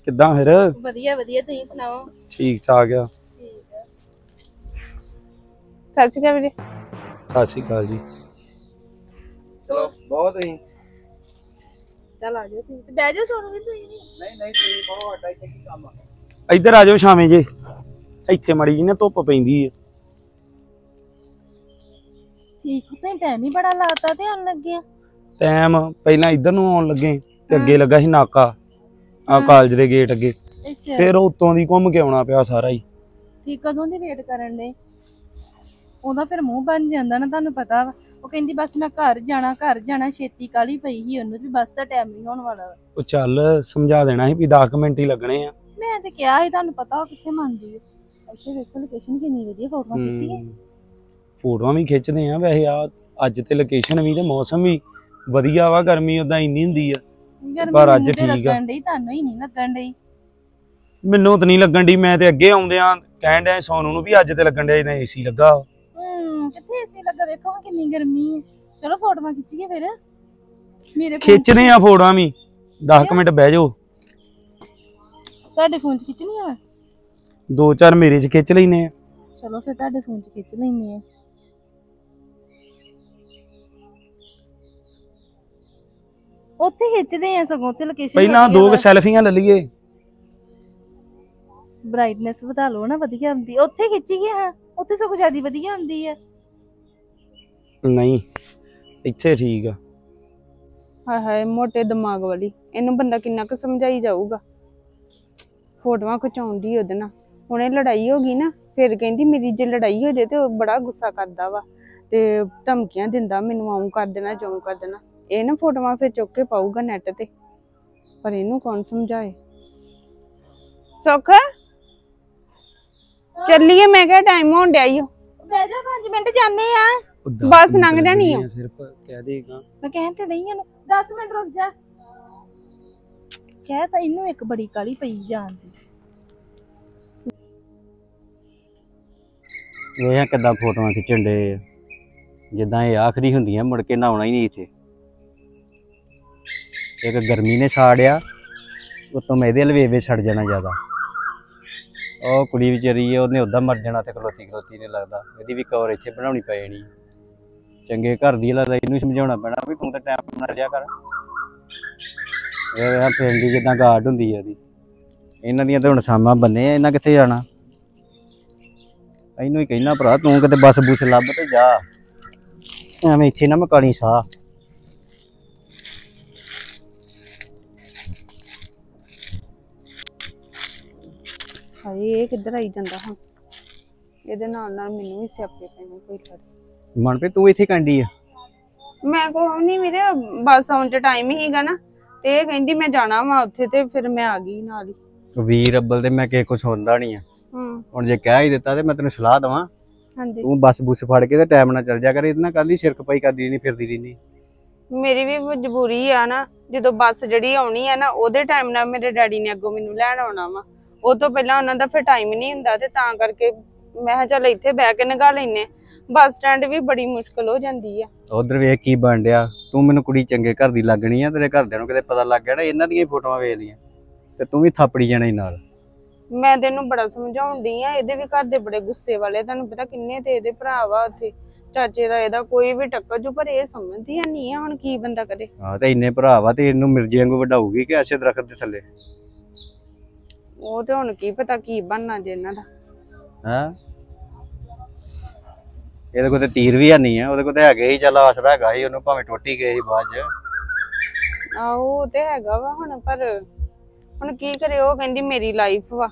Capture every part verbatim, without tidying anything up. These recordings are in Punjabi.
ਕਿੱਦਾਂ ਫਿਰ? ਵਧੀਆ ਵਧੀਆ, ਤੁਸੀਂ ਸੁਣਾਓ? ਠੀਕ ਠਾਕ ਆ। ਠੀਕ ਆ। ਸਤਿ ਸ਼੍ਰੀ ਅਕਾਲ ਵੀਰੇ। ਸਤਿ ਸ਼੍ਰੀ ਅਕਾਲ ਜੀ। ਚਲੋ ਬਹੁਤ ਹੀ ਚੱਲ ਆ ਜਾਓ ਤੁਸੀਂ ਤੇ ਬਹਿ ਜਾਓ ਸੋਨੂੰ ਵੀ ਤੁਸੀਂ। ਨਹੀਂ ਨਹੀਂ ਤੁਸੀਂ ਬਹੁਤ ਵੱਡਾ ਇੱਥੇ ਕੀ ਕੰਮ ਆ? ਇੱਧਰ ਆ ਜਾਓ ਸ਼ਾਮੇ ਜੇ, ਇੱਥੇ ਮੜੀ ਜੀ ਨਾ ਧੁੱਪ ਪੈਂਦੀ ਹੈ। ਠੀਕ ਤੁਸੀਂ ਟਾਈਮ ਹੀ ਬੜਾ ਲਾਤਾ ਤੇ ਆਉਣ ਲੱਗੇ ਆ। ਟਾਈਮ ਪਹਿਲਾਂ ਇੱਧਰ ਨੂੰ ਆਉਣ ਲੱਗੇ ਤੇ ਅੱਗੇ ਲੱਗਾ ਸੀ ਨਾਕਾ ਆ ਕਾਲਜ ਦੇ ਗੇਟ ਅੱਗੇ, ਅੱਛਾ ਫਿਰ ਉੱਤੋਂ ਦੀ ਘੁੰਮ ਕੇ ਆਉਣਾ ਪਿਆ ਸਾਰਾ ਹੀ। ਠੀਕ ਕਦੋਂ ਦੀ ਵੇਟ ਕਰਨ ਦੇ? ਉਹਦਾ ਫਿਰ ਮੂੰਹ ਬਣ ਜਾਂਦਾ ਨਾ, ਤੁਹਾਨੂੰ ਪਤਾ ਵਾ। ਉਹ ਕਹਿੰਦੀ ਬਸ ਮੈਂ ਘਰ ਜਾਣਾ ਘਰ ਜਾਣਾ, ਛੇਤੀ ਕਾਲੀ ਪਈ ਸੀ ਉਹਨੂੰ ਵੀ ਬੱਸ ਦਾ ਟਾਈਮ ਨਹੀਂ ਹੋਣ ਵਾਲਾ ਵਾ। ਉਹ ਚੱਲ ਸਮਝਾ ਦੇਣਾ ਸੀ ਵੀ ਦਸ ਮਿੰਟ ਹੀ ਲੱਗਣੇ ਆ। ਮੈਂ ਤੇ ਕਿਹਾ ਸੀ, ਤੁਹਾਨੂੰ ਪਤਾ ਉਹ ਕਿੱਥੇ ਮੰਨਦੀ ਹੈ। ਇੱਥੇ ਵੇਖੋ ਲੋਕੇਸ਼ਨ ਕਿੰਨੀ ਵਧੀਆ, ਫੋਟੋਆਂ ਖਿੱਚੀਏ। ਫੋਟੋਆਂ ਵੀ ਖਿੱਚਦੇ ਆ ਵੈਸੇ। ਆ ਅੱਜ ਤੇ ਲੋਕੇਸ਼ਨ ਵੀ ਤੇ ਮੌਸਮ ਵੀ ਵਧੀਆ ਵਾ, ਗਰਮੀ ਉਦਾਂ ਇੰਨੀ ਹੁੰਦੀ ਆ ਪਰ ਅੱਜ ਠੀਕ ਆ। ਲੱਗਣ ਡਈ ਤੁਹਾਨੂੰ ਹੀ ਨਹੀਂ ਲੱਗਣ ਡਈ? ਮੈਨੂੰ ਤਾਂ ਨਹੀਂ ਲੱਗਣ ਡਈ, ਮੈਂ ਤੇ ਅੱਗੇ ਆਉਂਦਿਆਂ ਕਹਿਣ ਡਿਆ ਸੋਨੂੰ ਨੂੰ ਵੀ ਅੱਜ ਤੇ ਲੱਗਣ ਡਿਆ ਜਿੱਦਾਂ ਏਸੀ ਲੱਗਾ। ਹੂੰ ਕਿੱਥੇ ਏਸੀ ਲੱਗਾ, ਵੇਖੋ ਕਿੰਨੀ ਗਰਮੀ ਹੈ। ਚਲੋ ਫੋਟੋਆਂ ਖਿੱਚੀਏ ਫਿਰ। ਮੇਰੇ ਖਿੱਚਦੇ ਆ ਫੋਟੋਆਂ ਵੀ, ਦਸ ਮਿੰਟ ਬਹਿ ਜਾਓ। ਤੁਹਾਡੇ ਫੋਨ 'ਚ ਖਿੱਚਣੀ ਆ? ਦੋ ਚਾਰ ਮੇਰੇ 'ਚ ਖਿੱਚ ਲੈਨੇ ਆ। ਚਲੋ ਫਿਰ ਤੁਹਾਡੇ ਫੋਨ 'ਚ ਖਿੱਚ ਲੈਨੇ ਆ। ਉੱਥੇ ਖਿੱਚਦੇ ਆ ਸਗੋਂ, ਉੱਥੇ ਲੋਕੇਸ਼ਨ ਪਹਿਲਾਂ ਦੋ ਕੁ ਸੈਲਫੀਆਂ ਲੈ ਲਈਏ। ਬ੍ਰਾਈਟਨੈਸ ਵਧਾ ਲਓ ਨਾ, ਵਧੀਆ ਹੁੰਦੀ। ਉੱਥੇ ਖਿੱਚੀਏ, ਹਾਂ ਉੱਥੇ ਸਗੋਂ ਜ਼ਿਆਦਾ ਵਧੀਆ ਹੁੰਦੀ ਆ। ਨਹੀਂ ਇੱਥੇ ਠੀਕ ਆ। ਹਾਏ ਹਾਏ ਮੋਟੇ ਦਿਮਾਗ ਵਾਲੀ, ਇਹਨੂੰ ਬੰਦਾ ਕਿੰਨਾ ਕੁ ਸਮਝਾਈ ਜਾਊਗਾ। ਫੋਟੋਆਂ ਖਿਚਾਉਂਦੀ ਉਹਦੇ ਨਾਲ, ਹੁਣੇ ਲੜਾਈ ਹੋ ਗਈ ਨਾ, ਫਿਰ ਕਹਿੰਦੀ ਮੇਰੀ ਜੇ ਲੜਾਈ ਹੋ ਜਾਏ ਤੇ ਉਹ ਬੜਾ ਗੁੱਸਾ ਕਰਦਾ ਵਾ ਤੇ ਧਮਕੀਆਂ ਦਿੰਦਾ ਮੈਨੂੰ, ਆਉਂ ਕਰ ਦੇਣਾ ਜੋਂ ਕਰ ਦੇਣਾ। ਇਹ ਨਾ ਫੋਟੋਆਂ ਫਿਰ ਚੁੱਕ ਕੇ ਪਾਊਗਾ ਨੈਟ ਤੇ, ਪਰ ਇਹਨੂੰ ਕੌਣ ਸਮਝਾਏ। ਸੁੱਖ ਚੱਲੀਏ, ਮੈਂ ਕਿਹਾ ਟਾਈਮ ਹੋਣ ਡਿਆ ਈ ਓ। ਬਹਿ ਜਾ, ਪੰਜ ਮਿੰਟ ਜਾਣੇ ਆ, ਬਸ ਲੰਘ ਜਾਣੀ ਆ। ਸਿਰਫ ਕਹਿ ਦੇਗਾ ਮੈਂ ਕਹਿਣ ਤੇ ਨਹੀਂ ਇਹਨੂੰ ਦਸ ਮਿੰਟ ਰੁਕ ਜਾ। ਕਹਿ ਤਾਂ ਇਹਨੂੰ ਇੱਕ ਬੜੀ ਕਾਲੀ ਪਈ ਜਾਂਦੀ। ਵੇਖ ਕਿੱਦਾਂ ਫੋਟੋਆਂ ਖਿੱਚਣ ਡੇ, ਜਿੱਦਾਂ ਇਹ ਆਖਰੀ ਹੁੰਦੀਆਂ, ਮੁੜ ਕੇ ਨਹਾਉਣਾ ਹੀ ਨਹੀਂ ਇੱਥੇ। ਇੱਕ ਗਰਮੀ ਨੇ ਛਾੜਿਆ, ਉਤੋਂ ਮੈਂ ਇਹਦੇ ਲਵੇਵੇ ਛੱਡ ਜਾਣਾ ਜ਼ਿਆਦਾ। ਉਹ ਕੁੜੀ ਵਿਚਾਰੀ ਹੈ, ਉਹਨੇ ਉੱਦਾਂ ਮਰ ਜਾਣਾ ਤੇ ਖਲੋਤੀ ਖਲੋਤੀ ਨੇ ਲੱਗਦਾ। ਇਹਦੀ ਵੀ ਕਵਰ ਇੱਥੇ ਬਣਾਉਣੀ ਪੈ ਜਾਣੀ। ਚੰਗੇ ਘਰ ਦੀ ਲੱਗਦਾ, ਇਹਨੂੰ ਸਮਝਾਉਣਾ ਪੈਣਾ ਵੀ ਤੂੰ ਤਾਂ ਟਾਈਮ ਨਾਲ ਰਿਹਾ ਕਰ। ਇਹ ਫਰੈਂਡ ਦੀ ਜਿੱਦਾਂ ਗਾਰਡ ਹੁੰਦੀ ਹੈ ਇਹਦੀ, ਇਹਨਾਂ ਦੀਆਂ ਤਾਂ ਹੁਣ ਸਾਮਾਂ ਬੰਨੇ ਆ, ਇਹਨਾਂ ਕਿੱਥੇ ਜਾਣਾ। ਇਹਨੂੰ ਹੀ ਕਹਿਣਾ ਭਰਾ ਤੂੰ ਕਿਤੇ ਬੱਸ ਬੁੱਸ ਲੱਭ ਤੇ ਜਾ, ਐਵੇਂ ਇੱਥੇ ਨਾ ਮਕਾਣੀ ਸਾਹ। ਹਾਏ ਇਹ ਕਿੱਧਰ ਆਈ ਜਾਂਦਾ ਹੁਣ, ਇਹਦੇ ਨਾਲ ਨਾਲ ਮੈਨੂੰ ਵੀ ਸਿਆਪੇ ਪੈਣੇ ਕੋਈ ਕਰ। ਮਨਪ੍ਰੀਤ ਤੂੰ ਇੱਥੇ ਕੰਡੀ ਆ? ਮੈਂ ਕੋਈ ਨਹੀਂ ਵੀਰੇ, ਬੱਸ ਆਉਣ ਚ ਟਾਈਮ ਹੀ ਹੈਗਾ ਨਾ, ਤੇ ਇਹ ਕਹਿੰਦੀ ਮੈਂ ਜਾਣਾ ਵਾ ਉੱਥੇ, ਤੇ ਫਿਰ ਮੈਂ ਆ ਗਈ ਨਾਲ ਹੀ। ਵੀਰ ਅੱਬਲ ਤੇ ਮੈਂ ਕਿਸੇ ਕੁਛ ਸੁਣਦਾ ਨਹੀਂ ਆ। ਹੂੰ ਹੁਣ ਜੇ ਕਹਿ ਹੀ ਦਿੱਤਾ ਤੇ ਮੈਂ ਤੈਨੂੰ ਸਲਾਹ ਦੇਵਾਂ, ਹਾਂਜੀ ਤੂੰ ਬੱਸ ਬੁੱਸ ਫੜ ਕੇ ਤੇ ਟਾਈਮ ਨਾਲ ਚੱਲ ਜਾ ਕਰ। ਇਹਦੇ ਨਾਲ ਕੱਲ ਹੀ ਸਿਰ ਖਪਾਈ ਕਰਦੀ ਨਹੀਂ ਫਿਰਦੀ ਰਹਿੰਦੀ। ਮੇਰੀ ਵੀ ਮਜਬੂਰੀ ਆ ਨਾ, ਜਦੋਂ ਬੱਸ ਜਿਹੜੀ ਆਉਣੀ ਆ ਨਾ ਉਹਦੇ ਟਾਈਮ ਨਾਲ ਮੇਰੇ ਡੈਡੀ ਨੇ ਅੱਗੋਂ ਮੈਨੂੰ ਲੈਣ ਆਉਣਾ ਵਾ, ਉਹ ਤੋਂ ਪਹਿਲਾਂ ਉਹਨਾਂ ਦਾ ਫਿਰ ਟਾਈਮ ਨਹੀਂ ਹੁੰਦਾ, ਤੇ ਤਾਂ ਕਰਕੇ ਮੈਂ ਕਿਹਾ ਚੱਲ ਇੱਥੇ ਬਹਿ ਕੇ ਨਗਾ ਲੈਨੇ। ਬੱਸ ਸਟੈਂਡ ਵੀ ਬੜੀ ਮੁਸ਼ਕਲ ਹੋ ਜਾਂਦੀ ਆ। ਉਧਰ ਵੇਖ ਕੀ ਬਣ ਡਿਆ, ਤੂੰ ਮੈਨੂੰ ਕੁੜੀ ਚੰਗੇ ਘਰ ਦੀ ਲੱਗਣੀ ਆ, ਤੇਰੇ ਘਰਦਿਆਂ ਨੂੰ ਕਿਤੇ ਪਤਾ ਲੱਗ ਗਿਆ ਨਾ ਇਹਨਾਂ ਦੀਆਂ ਫੋਟੋਆਂ ਵੇਖ ਲਈਆਂ ਤੇ ਤੂੰ ਵੀ ਥਾਪੜੀ ਜਾਣਾ ਨਾਲ। ਮੈਂ ਤੈਨੂੰ ਬੜਾ ਸਮਝਾਉਣ ਡਈ ਆ, ਇਹਦੇ ਵੀ ਘਰ ਦੇ ਬੜੇ ਗੁੱਸੇ ਵਾਲੇ, ਤੁਹਾਨੂੰ ਪਤਾ ਕਿੰਨੇ ਤੇ ਇਹਦੇ ਭਰਾ ਵਾ ਉੱਥੇ, ਚਾਚੇ ਦਾ ਇਹਦਾ ਕੋਈ ਵੀ ਟੱਕਰ ਜੂ, ਪਰ ਇਹ ਸਮਝਦੀ ਨਹੀਂ ਆ। ਹੁਣ ਕੀ ਬੰਦਾ ਕਰੇ। ਹਾਂ ਤੇ ਇੰਨੇ ਭਰਾ ਵਾ ਤੇ ਇਹਨੂੰ ਮਿਰਜ਼ੇ ਵਾਂਗੂ ਵਡਾਊਗੀ ਕਿ ਐਸੇ ਦਰਖਤ ਦੇ ਥੱਲੇ। ਉਹ ਤੇ ਹੁਣ ਕੀ ਪਤਾ ਕੀ ਬਣਨਾ ਜੇ ਇਹਨਾਂ ਦਾ। ਹਾਂ ਇਹਦੇ ਕੋਲ ਤੇ ਤੀਰ ਵੀ ਨਹੀਂ ਆ, ਉਹਦੇ ਕੋਲ ਤੇ ਹੈਗੇ ਹੀ, ਚੱਲ ਆਸਰਾ ਹੈਗਾ ਸੀ ਉਹਨੂੰ, ਭਾਵੇਂ ਟੁੱਟ ਹੀ ਗਏ ਸੀ ਬਾਅਦ ਚ। ਆਹੋ ਉਹ ਤੇ ਹੈਗਾ ਵਾ ਹੁਣ, ਪਰ ਹੁਣ ਕੀ ਕਰੇ। ਉਹ ਕਹਿੰਦੀ ਮੇਰੀ ਲਾਈਫ ਵਾ।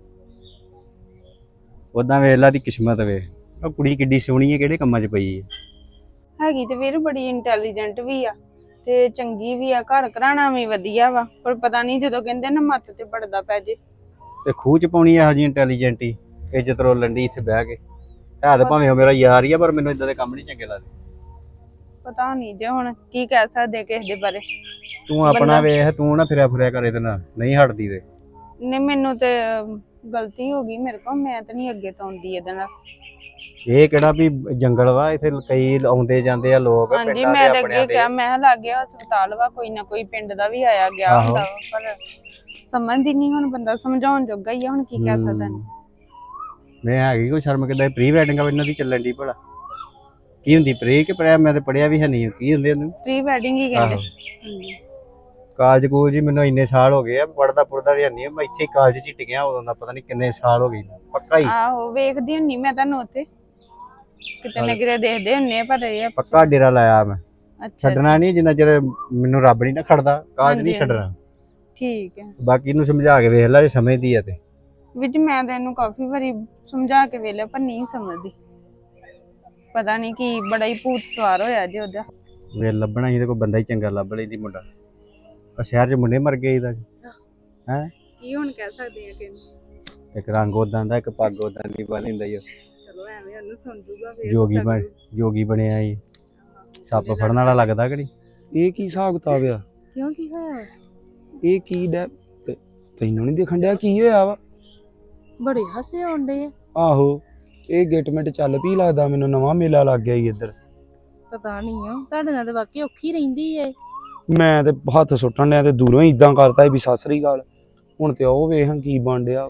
ਉਦਾਂ ਵੇਖ ਲਾ ਦੀ ਕਿਸਮਤ ਵੇ, ਉਹ ਕੁੜੀ ਕਿੱਡੀ ਸੋਹਣੀ ਹੈ, ਕਿਹੜੇ ਕੰਮਾਂ 'ਚ ਪਈ ਹੈ। ਹੈਗੀ ਤੇ ਵੀਰ ਬੜੀ ਇੰਟੈਲੀਜੈਂਟ ਵੀ ਆ ਤੇ ਚੰਗੀ ਵੀ ਆ, ਘਰ ਘਰਾਣਾ ਵੀ ਵਧੀਆ ਵਾ, ਪਰ ਪਤਾ ਨਹੀਂ ਜਦੋਂ ਕਹਿੰਦੇ ਨਾ ਮੱਤ ਤੇ ਪੜਦਾ ਪੈ ਜੇ। ਤੇ ਖੂਹ 'ਚ ਪਾਉਣੀ ਇਹੋ ਜਿਹੀ ਇੰਟੈਲੀਜੈਂਟ ਹੀ, ਇੱਜ਼ਤ ਰੋਲਣ ਦੀ ਇੱਥੇ ਬਹਿ ਕੇ। ਹੈ ਤਾਂ ਭਾਵੇਂ ਉਹ ਮੇਰਾ ਯਾਰ ਹੀ ਆ, ਪਰ ਮੈਨੂੰ ਇਦਾਂ ਦੇ ਕੰਮ ਨਹੀਂ ਚੰਗੇ ਲੱਗਦੇ। ਪਤਾ ਨਹੀਂ ਜੇ ਹੁਣ ਕੀ ਕਹਿ ਸਕਦੇ ਕਿਸੇ ਦੇ ਬਾਰੇ। ਤੂੰ ਆਪਣਾ ਵੇਖ, ਤੂੰ ਨਾ ਫਿਰਿਆ ਫੁਰਿਆ ਕਰ ਇਹਦੇ ਨਾਲ, ਨਹੀਂ ਹਟਦੀ ਤੇ। ਨਹੀਂ ਮੈਨੂੰ ਤੇ ਗਲਤੀ ਹੋ ਗਈ ਮੇਰੇ ਕੋਲ, ਮੈਂ ਤਾਂ ਨਹੀਂ ਅੱਗੇ ਤੋਂ ਆਉਂਦੀ ਇਹਦੇ ਨਾਲ। ਇਹ ਕਿਹੜਾ ਵੀ ਜੰਗਲ ਵਾ, ਇੱਥੇ ਕਈ ਆਉਂਦੇ ਜਾਂਦੇ ਆ ਲੋਕ। ਹਾਂਜੀ ਮੈਂ ਤਾਂ ਅੱਗੇ ਕਿਹਾ, ਮੈਂ ਲੱਗ ਗਿਆ ਹਸਪਤਾਲ ਵਾ, ਕੋਈ ਨਾ ਕੋਈ ਪਿੰਡ ਦਾ ਵੀ ਆਇਆ ਗਿਆ ਹੁੰਦਾ ਵਾ, ਪਰ ਸਮਝਦੀ ਨਹੀਂ ਹੁਣ ਬੰਦਾ ਸਮਝਾਉਣ ਜੋਗਾ ਹੀ ਆ ਹੁਣ ਕੀ ਕਹਿ ਸਕਦਾ ਹੂੰ। ਮੈਂ ਹੈਗੀ ਕੋਈ ਸ਼ਰਮ ਕਿਦਾਂ ਪ੍ਰੀ ਵੈਡਿੰਗ ਆ ਇਹਨਾਂ ਦੀ ਚੱਲਣ ਦੀ ਭਲਾ ਕੀ ਹੁੰਦੀ ਪ੍ਰੀ ਕਿ ਪ੍ਰਿਆ ਮੈਂ ਤੇ ਪੜਿਆ ਵੀ ਹੈ ਨਹੀਂ ਕੀ ਹੁੰਦੇ ਉਹਨੂੰ ਪ੍ਰੀ ਵੈਡਿੰਗ ਹੀ ਕਹਿੰਦੇ ਆਹੋ। ਹਾਂਜੀ। ਕਾਲਜ ਕੋਲ ਜੀ ਮੈਨੂੰ ਇੰਨੇ ਸਾਲ ਹੋ ਗਏ ਆ ਪੜਦਾ ਪੁੜਦਾ ਵੀ ਨਹੀਂ ਮੈਂ ਇੱਥੇ ਕਾਲਜ ਚ ਹੀ ਟਿਕਿਆ ਉਦੋਂ ਦਾ ਪਤਾ ਨਹੀਂ ਕਿੰਨੇ ਸਾਲ ਹੋ ਗਏ ਪੱਕਾ ਹੀ ਆਹੋ ਵੇਖਦੀ ਹੁੰਨੀ ਮੈਂ ਤੁਹਾਨੂੰ ਉੱਥੇ ਕਿਤੇ ਨਾ ਕਿਤੇ ਦੇਖਦੇ ਹੁੰਨੇ ਆ ਪਰ ਇਹ ਆ- ਪੱਕਾ ਡੇਰਾ ਲਾਇਆ ਮੈਂ ਅੱਛਾ ਛੱਡਣਾ ਨਹੀਂ ਜਿੰਨਾ ਚਿਰ ਮੈਨੂੰ ਰੱਬ ਨਹੀਂ ਨਾ ਖੜਦਾ ਕਾਲਜ ਨਹੀਂ ਹਾਂਜੀ, ਛੱਡਣਾ ਠੀਕ ਹੈ ਬਾਕੀ ਇਹਨੂੰ ਸਮਝਾ ਕੇ ਵੇਖ ਲੈ ਜੇ ਸਮਝਦੀ ਆ ਤੇ ਵਿੱਚ ਮੈਂ ਤਾਂ ਇਹਨੂੰ ਕਾਫੀ ਵਾਰੀ ਸਮਝਾ ਕੇ ਵੇਲਿਆ ਪਰ ਨਹੀਂ ਸਮਝਦੀ ਪਤਾ ਨਹੀਂ ਕੀ ਬੜਾ ਹੀ ਭੂਤ ਸਵਾਰ ਹੋਇਆ ਜੇ ਉਹਦਾ ਵੇ ਲੱਭਣਾ ਸੀ ਤੇ ਕੋਈ ਬੰਦਾ ਹੀ ਚੰਗਾ ਲੱਭ ਲੈਂਦੀ ਮੁੰਡਾ ਆ ਸ਼ਹਿਰ 'ਚ ਮੁੰਡੇ ਮਰ ਗਏ ਇਹਦਾ ਹੈ ਕੀ ਹੁਣ ਕਹਿ ਸਕਦੇ ਆ ਕਿ ਇੱਕ ਰੰਗ ਉਦਾਂ ਦਾ ਇੱਕ ਪੱਗ ਉਦਾਂ ਦੀ ਪਾ ਲੈਂਦਾ ਹੀ ਚਲੋ ਐਵੇਂ ਉਹਨੂੰ ਸੁਣ ਜੂਗਾ ਫੇਰ ਜੋਗੀ ਬਣ ਜੋਗੀ ਬਣਿਆ ਹੀ ਸੱਪ ਫੜਨ ਵਾਲਾ ਲੱਗਦਾ ਕਿ ਨਹੀਂ ਇਹ ਕੀ ਹਿਸਾਬ ਕਿਤਾਬ ਆ? ਕਿਉਂ ਕੀ ਹੋਇਆ? ਇਹ ਕੀ ਡੈ ਤੇ- ਤੈਨੂੰ ਨਹੀਂ ਦਿਖਣ ਡਿਆ ਕੀ ਹੋਇਆ ਵਾ? ਬੜੇ ਹੱਸੇ ਆਉਂਦੇ ਆ। ਆਹੋ ਇਹ ਗਿਟਮਿਟ ਚੱਲ ਪਈ ਲੱਗਦਾ ਮੈਨੂੰ ਨਵਾਂ ਮੇਲਾ ਲੱਗ ਗਿਆ ਈ ਇੱਧਰ। ਪਤਾ ਨਹੀਂ ਆ ਤੁਹਾਡੇ ਨਾਲ ਤਾਂ ਵਾਕਈ ਔਖੀ ਰਹਿੰਦੀ ਏ। ਮੈਂ ਤੇ ਹੱਥ ਸੁੱਟਣ ਡਿਆ ਤੇ ਦੂਰੋਂ ਹੀ ਇਦਾਂ ਕਰਤਾ ਵੀ ਸਤਿ ਸ੍ਰੀ ਅਕਾਲ। ਹੁਣ ਤੇ ਉਹ ਵੇਖ ਕੀ ਬਣ ਡਿਆ।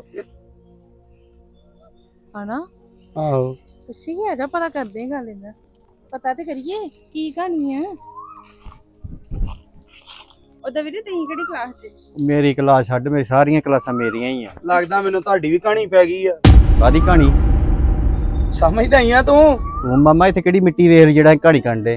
ਹਨਾ ਆਹੋ ਪੁੱਛੀ ਆ ਜਾ ਪਤਾ ਕਰਦੇ ਗੱਲ ਇਹਨਾਂ ਪਤਾ ਤੇ ਕਰੀਏ ਕੀ ਕਹਾਣੀ ਆ। ਉਹਦਾ ਵੀਰੇ ਤੁਸੀਂ ਕਿਹੜੀ ਕਲਾਸ 'ਚ? ਮੇਰੀ ਕਲਾਸ ਛੱਡ ਮੇਰੀ ਸਾਰੀਆਂ ਕਲਾਸਾਂ ਮੇਰੀਆਂ ਹੀ ਆ ਲੱਗਦਾ ਮੈਨੂੰ ਤੁਹਾਡੀ ਵੀ ਕਹਾਣੀ ਪੈ ਗਈ ਆ। ਕਾਹਦੀ ਕਹਾਣੀ ਸਮਝਦਾ ਹੀ ਆ ਤੂੰ। ਤੂੰ ਮਾਮਾ ਇੱਥੇ ਕਿਹੜੀ ਮਿੱਟੀ ਵੇਖ ਜਿਹੜਾ ਕਹਾਣੀ ਕੰਡੇ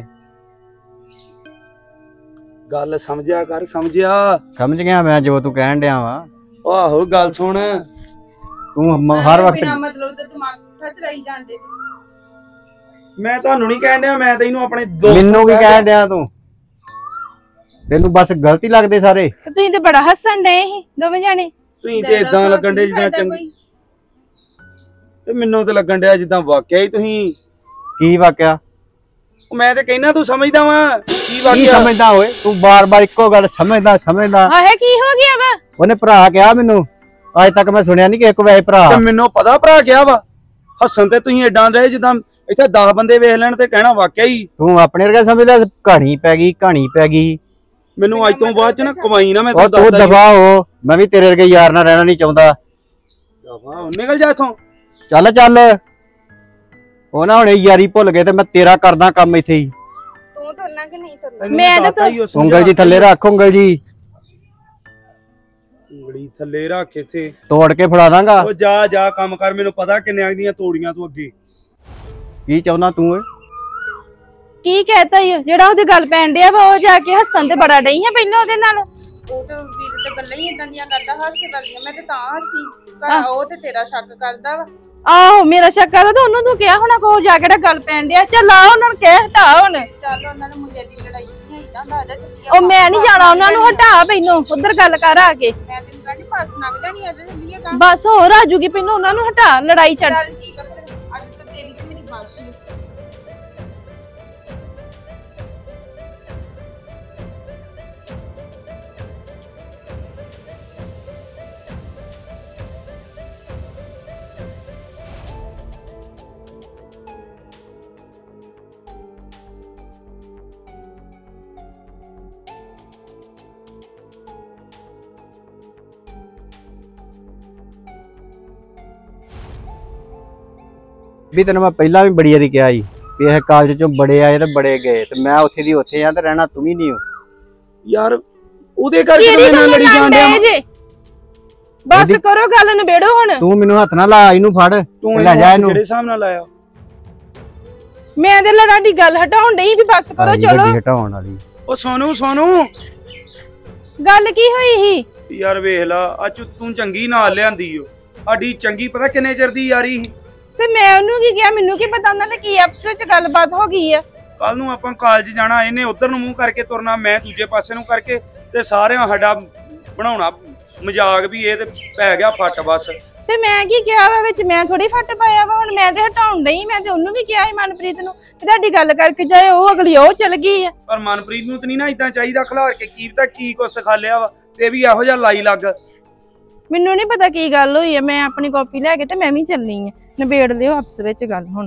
ਗੱਲ ਸਮਝਿਆ ਕਰ ਸਮਝਿਆ। ਸਮਝ ਗਿਆ ਮੈਂ ਜੋ ਤੂੰ ਕਹਿਣ ਡਿਆ ਵਾ ਆਹੋ ਗੱਲ ਸੁਣ ਤੂੰ ਮ- ਹਰ ਵਕਤ ਬਿਨਾਂ ਮਤਲਬ ਤੇ ਦਿਮਾਗ ਖੱਟ ਰਹੀ ਜਾਂਦੇ ਮੈਂ ਤੁਹਾਨੂੰ ਨਹੀਂ ਕਹਿਣ ਡਿਆ ਮੈਂ ਤੈਨੂੰ ਆਪਣੇ ਦੋਸਤ ਮੈਨੂੰ ਕੀ ਕਹਿਣ ਡਿਆ ਤੂੰ ਤੈਨੂੰ ਬਸ ਗਲਤੀ ਲੱਗਦੇ ਸਾਰੇ ਤੇ ਤੁਸੀਂ ਤੇ ਬੜਾ ਹੱਸਣ ਡਏ ਸੀ ਦੋਵੇਂ ਜਾਣੇ। ਤੁਸੀਂ ਤੇ ਇਦਾਂ ਲੱਗਣ ਡੇ ਜਿੱਦਾਂ ਚੰਗੀ ਤੇ ਮੈਨੂੰ ਤੇ ਲੱਗਣ ਡਿਆ ਜਿੱਦਾਂ ਵਾਕਿਆ ਹੀ ਤੁਸੀਂ। ਕੀ ਵਾਕਿਆ ਮੈਂ ਤੇ ਕਹਿਣਾ ਤੂੰ ਸਮਝਦਾ ਵਾ ਕੀ ਕੀ ਵਾਕਿਆ। ਸਮਝਦਾ ਓਏ ਤੂੰ ਬਾਰ-ਬਾਰ ਇੱਕੋ ਗੱਲ ਸਮਝਦਾ ਸਮਝਦਾ ਆਹੇ ਕੀ ਹੋ ਗਿਆ ਵਾ? ਉਹਨੇ ਭਰਾ ਕਿਹਾ ਮੈਨੂੰ ਅੱਜ ਤੱਕ ਮੈਂ ਸੁਣਿਆ ਨਹੀਂ ਕਿ ਇੱਕ ਵੈਸੇ ਭਰਾ ਤੇ ਮੈਨੂੰ ਪਤਾ ਭਰਾ ਕਿਹਾ ਵਾ। ਹੱਸਣ ਤੇ ਤੁਸੀਂ ਏਦਾਂ ਰਹੇ ਜਿੱਦਾਂ ਇੱਥੇ ਦਸ ਬੰਦੇ ਵੇਖ ਲੈਣ ਤੇ ਕਹਿਣਾ ਵਾਕਿਆ ਹੀ। ਤੂੰ ਆਪਣੇ ਵਰਗਾ ਸਮਝ ਲੈ ਕਹਾਣੀ ਪੈ ਗਈ ਕਹਾਣੀ ਪੈ ਗਈ ਮੈਨੂੰ ਅੱਜ ਤੋਂ ਬਾਅਦ ਚ ਨਾ ਕਮਾਈ ਨਾ ਮੈਂ ਉਹ ਤੂੰ ਦੱਸਦਾ ਦਫਾ ਹੋ ਮੈਂ ਵੀ ਤੇਰੇ ਵਰਗੇ ਯਾਰ ਨਾਲ ਰਹਿਣਾ ਨਹੀਂ ਚਾਹੁੰਦਾ ਦਫਾ ਨਿਕਲ ਜਾ ਇੱਥੋਂ। ਚੱਲ ਚੱਲ ਉਹ ਨਾ ਹੁਣੇ ਯਾਰੀ ਭੁੱਲ ਗਏ ਤੇ ਮੈਂ ਤੇਰਾ ਕਰਦਾ ਕੰਮ ਇੱਥੇ ਹੀ ਤੂੰ ਤੁਰਨਾ ਕਿ ਨਹੀਂ ਤੁਰਨਾ? ਤੈਨੂੰ ਮੈਂ ਤਾਂ ਦੱਸਤਾ ਹੀ ਉਹ ਸਮਝਾ ਉਂਗਲ ਜੀ ਥੱਲੇ ਰੱਖ ਉਂਗਲ ਜੀ ਉਂਗਲੀ ਥੱਲੇ ਰੱਖ ਇੱਥੇ। ਤੋੜ ਕੇ ਫੜਾ ਦਾਂਗਾ ਉਹ ਜਾ ਜਾ ਕੰਮ ਕਰ ਮੈਨੂੰ ਪਤਾ ਕਿੰਨੇ ਦੀਆਂ ਤੋੜੀਆਂ ਤੂੰ ਅੱਗੇ। ਕੀ ਚਾਹੁੰਦਾ ਤੂੰ ਓਏ ਕੀ ਕਹਿਤਾ ਈ ਓ? ਜਿਹੜਾ ਉਹਦੇ ਗੱਲ ਪੈਣ ਡਿਆ ਵਾ ਉਹ ਜਾ ਕੇ ਹੱਸਣ ਤੇ ਬੜਾ ਡਈ ਆ ਪਹਿਲਾਂ ਉਹਦੇ ਨਾਲ। ਉਹ ਤੇ ਵੀਰ ਤੇ ਗੱਲਾਂ ਹੀ ਇਦਾਂ ਦੀਆਂ ਕਰਦਾ ਹਾਸੇ ਵਾਲੀਆਂ ਮੈਂ ਤੇ ਤਾਂ ਹੱਸੀ ਘਰ ਉਹ ਤੇ ਤੇਰਾ ਸ਼ੱਕ ਕਰਦਾ ਵਾ। ਆਹੋ ਮੇਰਾ ਸ਼ੱਕ ਕਰਦਾ ਤਾਂ ਉਹਨੂੰ ਤੂੰ ਕਿਹਾ ਹੋਣਾ ਕੋ ਜਾ ਕੇ ਗੱਲ ਪੈਣ ਡਿਆ। ਚੱਲ ਆ ਉਹਨਾਂ ਨੂੰ ਕਹਿ ਹਟਾ ਹੁਣ। ਚੱਲ ਉਹਨਾਂ ਦੇ ਮੁੰਡੇ ਦੀ ਲੜਾਈ ਨਹੀਂ ਹੋਈ ਤਾਂ ਆ ਜਾ ਚੱਲੀਏ। ਉਹ ਮੈਂ ਨਹੀਂ ਜਾਣਾ ਉਹਨਾਂ ਨੂੰ ਹਟਾ ਪਹਿਲੋਂ ਉਧਰ ਗੱਲ ਕਰ ਆ ਕੇ। ਮੈਂ ਤੈਨੂੰ ਕਹਿੰਦੀ ਪਾਸ ਲੰਘ ਜਾਣੀ ਅੱਜ ਚੱਲੀਏ ਕੰਮ। ਬਸ ਹੋਰ ਆ ਜੂਗੀ ਪਹਿਲੋਂ ਉਹਨਾਂ ਨੂੰ ਹਟਾ ਲੜਾਈ ਛੱਡ। ਚੱਲ ਠੀਕ ਆ ਫਿਰ ਅੱਜ ਤਾਂ ਤੇਰੀ ਤੇ ਮੇਰੀ ਬਾਸ਼ੀ ਵੀ ਤੈਨੂੰ ਮੈਂ ਪਹਿਲਾਂ ਵੀ ਬੜੀ ਵਾਰੀ ਕਿਹਾ ਸੀ ਵੀ ਇਹ ਕਾਲਜ ਚੋਂ ਬੜੇ ਆਏ ਤੇ ਬੜੇ ਗਏ ਤੇ ਮੈਂ ਉੱਥੇ ਦੀ ਉੱਥੇ ਆ ਤੇ ਰਹਿਣਾ ਤੂੰ ਵੀ ਨਹੀਂ ਹੋ ਯਾਰ ਉਹਦੇ ਕਰਕੇ ਕਿਹੜੀ ਮੇਰੇ ਨਾਲ ਗੱਲ ਲੜੀ ਜਾਣ ਡਿਆ ਲੜਦੇ ਜੇ? ਬਸ ਉਹਦੀ- ਕਰੋ ਗੱਲ ਨਿਬੇੜੋ ਹੁਣ। ਤੂੰ ਮੈਨੂੰ ਹੱਥ ਨਾ ਲਾ ਇਹਨੂੰ ਫੜ ਤੂੰ ਲੈ ਜਾ ਇਹਨੂੰ ਕਿਹੜੇ ਹਿਸਾਬ ਨਾਲ ਆਇਆ? ਮੈਂ ਤੇ ਲੜਾਂ ਦੀ ਗੱਲ ਹਟਾਉਣ ਡਈ ਵੀ ਬਸ ਕਰੋ ਆਈ ਚਲੋ। ਗੱਡੀ ਹਟਾਉਣ ਵਾਲੀ ਉਹ ਸੋਨੂ ਸੋਨੂ ਗੱਲ ਕੀ ਹੋਈ ਸੀ? ਯਾਰ ਵੇਖ ਲਾ ਅੱਜ ਤੂੰ ਚੰਗੀ ਨਾਲ ਲਿਆਂਦੀ ਓ ਸਾਡੀ ਚੰਗੀ ਪਤਾ ਕਿੰਨੇ ਚਿਰ ਦੀ ਯਾਰੀ ਸੀ। ਤੇ ਮੈਂ ਉਹਨੂੰ ਕੀ ਕਿਹਾ ਮੈਨੂੰ ਕੀ ਪਤਾ ਉਹਨਾਂ ਨੇ ਕੀ ਆਪਸ ਵਿੱਚ ਗੱਲਬਾਤ ਹੋ ਗਈ ਆ। ਕੱਲ ਨੂੰ ਆਪਾਂ ਕਾਲਜ ਜਾਣਾ ਇਹਨੇ ਉਧਰ ਨੂੰ ਮੂੰਹ ਕਰਕੇ ਤੁਰਨਾ ਮੈਂ ਦੂਜੇ ਪਾਸੇ ਨੂੰ ਕਰਕੇ ਤੇ ਸਾਰਿਆਂ ਸਾਡਾ ਬਣਾਉਣਾ ਮਜ਼ਾਕ ਵੀ ਇਹ ਤੇ ਪੈ ਗਿਆ ਫੱਟ ਬਸ। ਤੇ ਮੈਂ ਕੀ ਕਿਹਾ ਵਾ ਵਿੱਚ ਮੈਂ ਥੋੜੀ ਫੱਟ ਪਾਇਆ ਵਾ। ਹੁਣ ਮੈਂ ਤੇ ਹਟਾਉਣ ਡਈ ਮੈਂ ਤੇ ਉਹਨੂੰ ਵੀ ਕਿਹਾ ਸੀ ਮਨਪ੍ਰੀਤ ਨੂੰ ਕਿ ਤੁਹਾਡੀ ਗੱਲ ਕਰਕੇ ਜਾਏ ਉਹ ਅਗਲੀ ਉਹ ਚਲ ਗਈ ਆ। ਪਰ ਮਨਪ੍ਰੀਤ ਨੂੰ ਤੇ ਨਹੀਂ ਨਾ ਇਦਾਂ ਚਾਹੀਦਾ ਖਿਲਾਰ ਕੇ ਕੀ ਪਤਾ ਕੀ ਕੁਛ ਸਿਖਾ ਲਿਆ ਵਾ ਤੇ ਵੀ ਇਹੋ ਜਿਹਾ ਲਾਈ ਲੱਗ। ਮੈਨੂੰ ਨਹੀਂ ਪਤਾ ਕੀ ਗੱਲ ਹੋਈ ਆ। ਮੈਂ ਆਪਣੀ ਕਾਪੀ ਲੈ ਕੇ ਤੇ ਮੈਂ ਵੀ ਚੱਲਣੀ ਆ। ਨਿਬੇੜ ਲਿਓ ਆਪਸ ਵਿੱਚ ਗੱਲ ਹੁਣ।